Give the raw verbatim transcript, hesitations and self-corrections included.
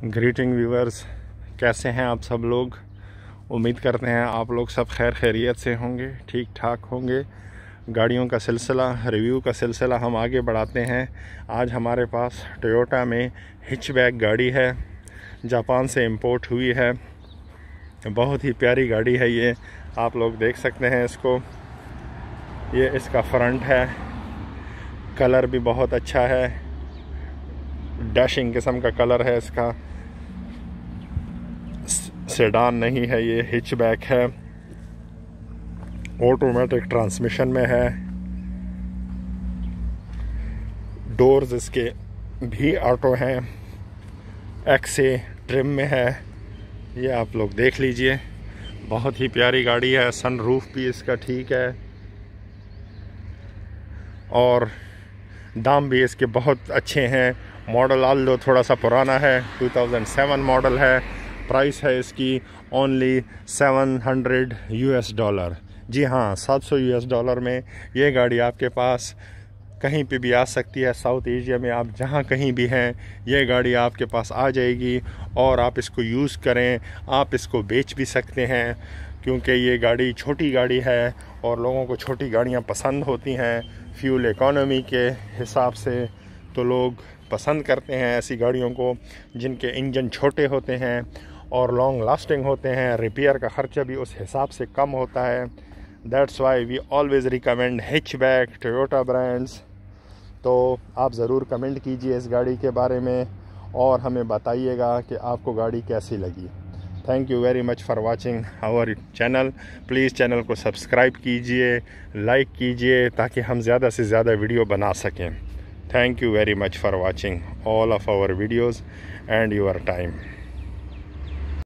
Greeting viewers, कैसे हैं आप सब लोग। उम्मीद करते हैं आप लोग सब खैर खैरियत से होंगे, ठीक ठाक होंगे। गाड़ियों का सिलसिला, रिव्यू का सिलसिला हम आगे बढ़ाते हैं। आज हमारे पास टोयोटा में हिचबैक गाड़ी है, जापान से इंपोर्ट हुई है। बहुत ही प्यारी गाड़ी है ये, आप लोग देख सकते हैं इसको। ये इसका फ्रंट है, कलर भी बहुत अच्छा है, डैशिंग किस्म का कलर है इसका। सेडान नहीं है ये, हिचबैक है, ऑटोमेटिक ट्रांसमिशन में है। डोर्स इसके भी ऑटो हैं, एक्से ट्रिम में है। ये आप लोग देख लीजिए, बहुत ही प्यारी गाड़ी है। सनरूफ भी इसका ठीक है और दाम भी इसके बहुत अच्छे हैं। मॉडल आल्दो थोड़ा सा पुराना है, दो हज़ार सात मॉडल है। प्राइस है इसकी only seven hundred US dollar. जी हाँ, सात सौ यूएस डॉलर में ये गाड़ी आपके पास कहीं पे भी आ सकती है। साउथ एशिया में आप जहाँ कहीं भी हैं, ये गाड़ी आपके पास आ जाएगी और आप इसको यूज़ करें। आप इसको बेच भी सकते हैं क्योंकि ये गाड़ी छोटी गाड़ी है और लोगों को छोटी गाड़ियाँ पसंद होती हैं। फ्यूल इकोनॉमी के हिसाब से तो लोग पसंद करते हैं ऐसी गाड़ियों को जिनके इंजन छोटे होते हैं और लॉन्ग लास्टिंग होते हैं। रिपेयर का ख़र्चा भी उस हिसाब से कम होता है। That's why we always recommend hatchback Toyota brands. तो आप ज़रूर कमेंट कीजिए इस गाड़ी के बारे में और हमें बताइएगा कि आपको गाड़ी कैसी लगी। Thank you very much for watching our channel. Please channel को सब्सक्राइब कीजिए, लाइक कीजिए ताकि हम ज़्यादा से ज़्यादा वीडियो बना सकें। Thank you very much for watching all of our videos and your time.